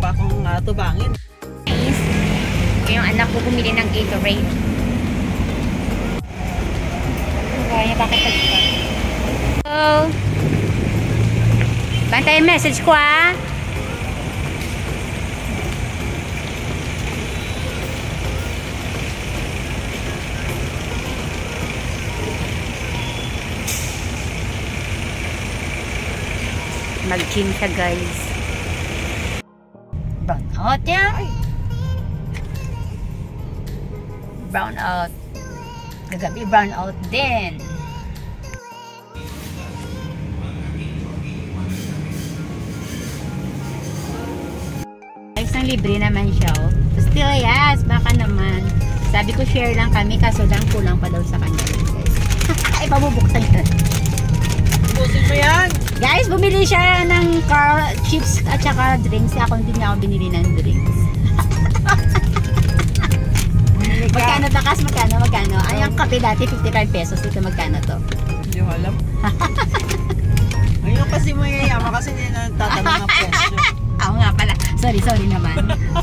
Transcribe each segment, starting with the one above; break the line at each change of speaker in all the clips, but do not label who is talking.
pa akong tubangin.
Yung anak ko bumili ng Gatorade. Kaya bakit nagpa? Hello? Bantay yung message ko ah. Mag-gym siya guys. Brown out yan. Brown out. Kagabi brown out din. Isang libre naman siya oh. Still yes, baka naman. Sabi ko share lang kami kaso lang kulang pa daw sa kanya guys. Ay pabubuksan ka.
Busin mo yan.
Guys, bumili siya ng chips at saka drinks. Ako hindi niya ako binili ng drinks. Magkano takas? Magkano? Ay, ang kape dati 55 pesos. Ito magkano to?
Hindi ko alam. Ayun kasi mayayama kasi hindi na tatanong ng presyo.
Ako nga pala. Sorry naman.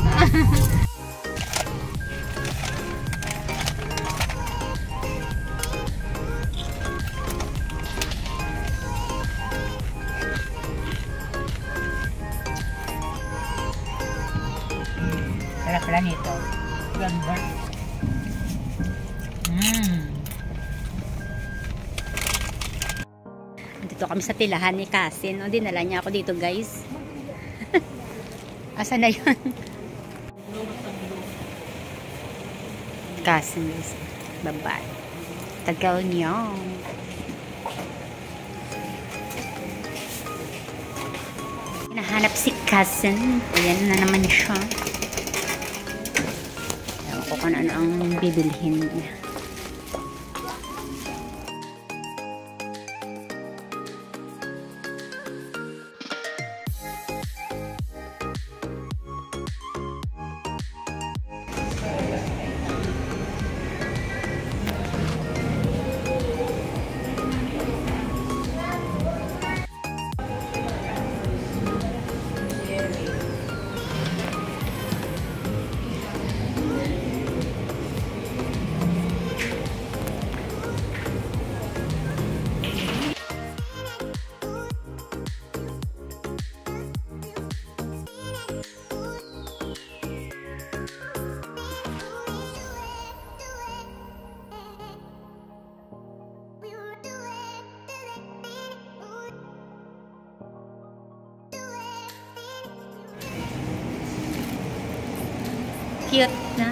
Sarap pala nito.
Ganda.
Dito kami sa tilahan ni Kasin. O, dinala niya ako dito guys. Asa na yun? Kasin guys. Bye-bye. Tagal niya. Hinahanap si Kasin. Ayan na naman siya. Ewan ko kung ano ang bibilhin niya. Cute na.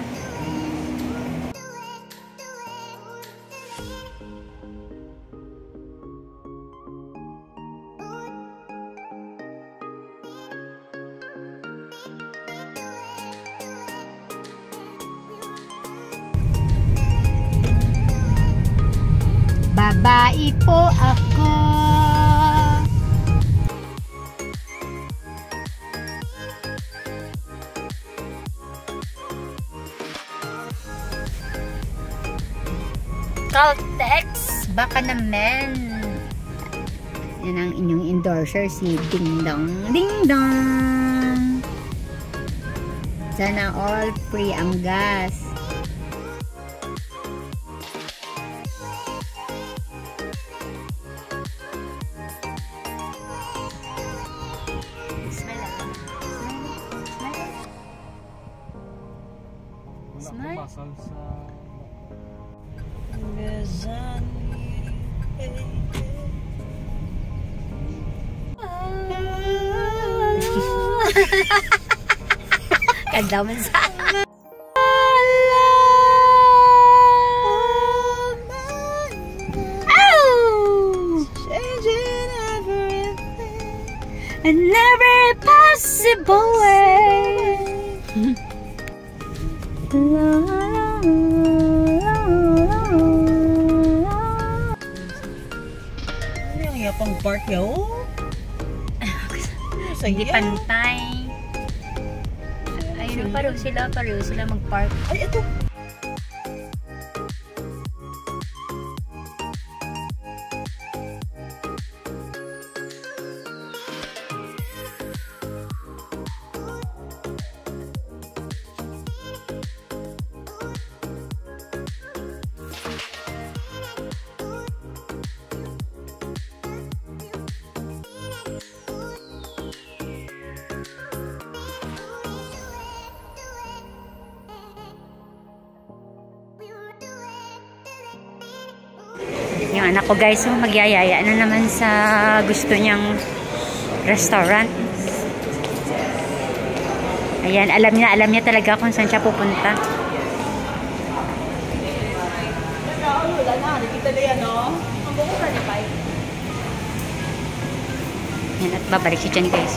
Babae po ako. Caltex, baka naman. Yan ang inyong endorser, si Ding Dong. Ding Dong! Sana all free ang gas. Smile. Ganda mo sa in every possible way.
Ano yung pang park yaw?
Hindi pantay. Ayun, pareho sila mag-park.
Ay, ito.
Yung anak ko guys, magyayaya na naman sa gusto niyang restaurant. Ayan, alam niya talaga kung saan siya pupunta.
Wala na, nakita na yan, no? Ang buko na ni Pai.
Yan, at babalik siya dyan guys.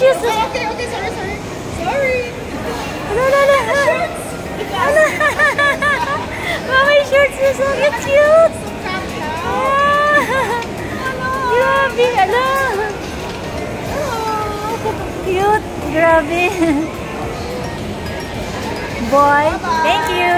shoes.
Okay, okay, sorry. Sorry.
Ano. Ano? Mama, yung shorts niya so cute. Grabe, ano? Cute, grabe. Boy, thank you.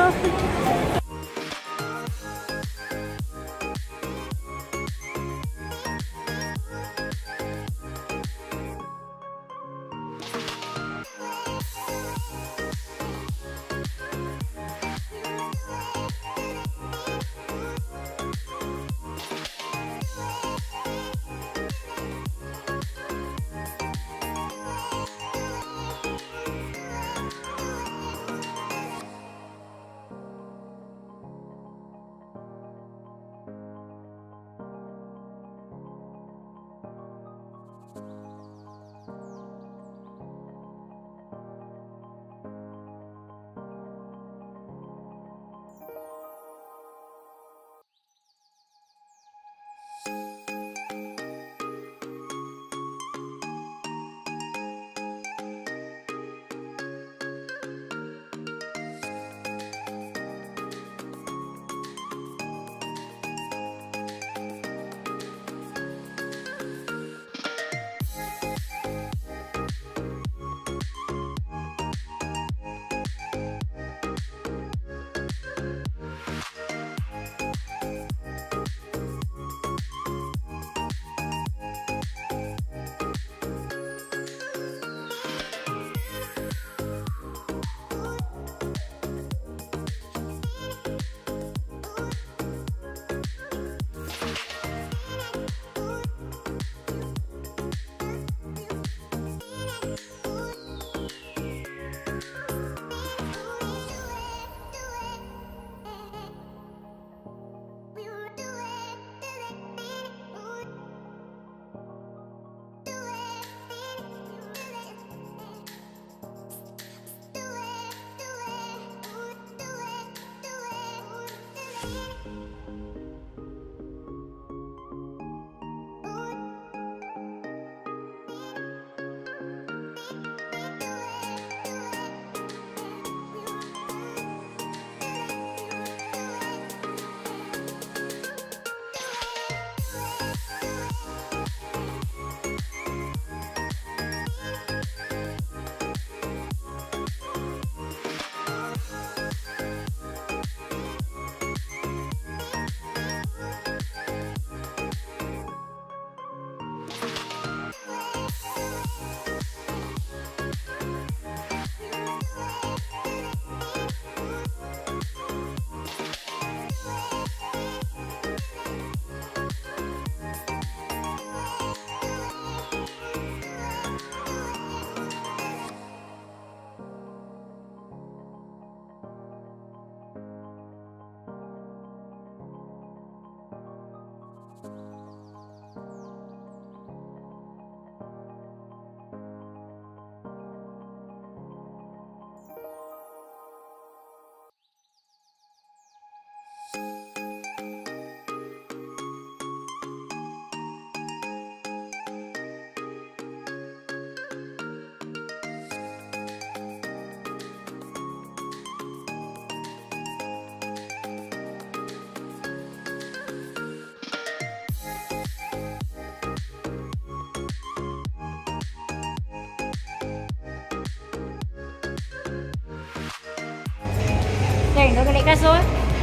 Sir, nagali ka so?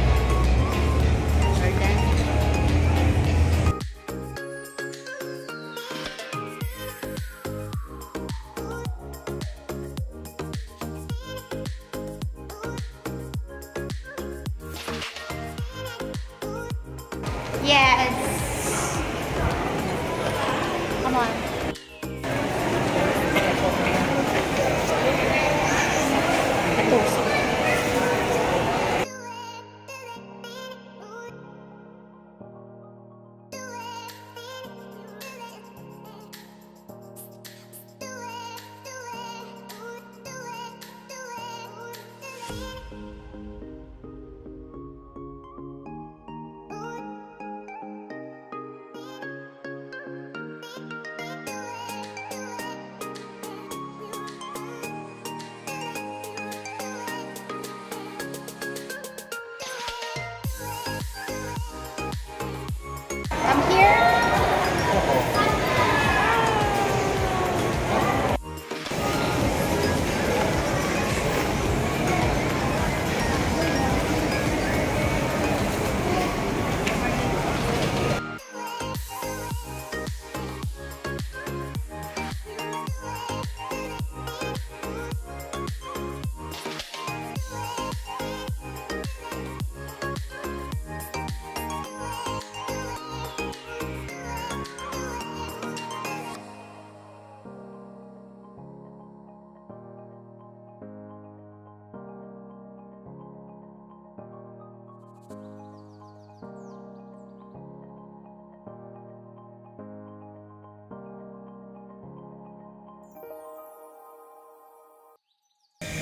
Yes. Come on. Ito.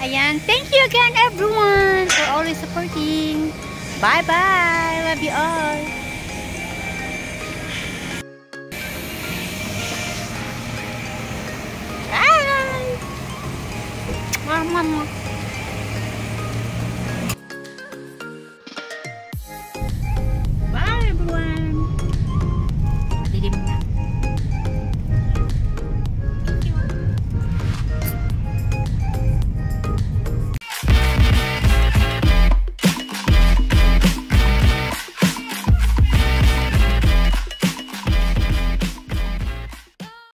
Ayan. Thank you again, everyone, for always supporting. Bye-bye. Love you all. Bye. Mama.